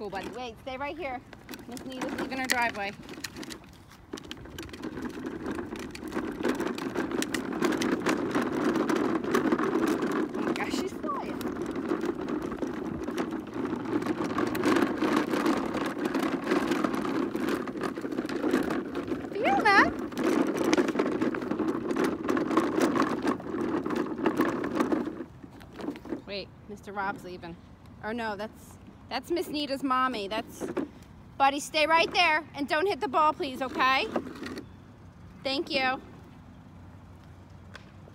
cool, buddy. Wait, stay right here. Miss Nita's leaving her driveway. Oh my gosh, she's flying. You hear that? Wait, Mr. Rob's leaving. Or no, that's Miss Nita's mommy. Buddy, stay right there and don't hit the ball, please, okay? Thank you.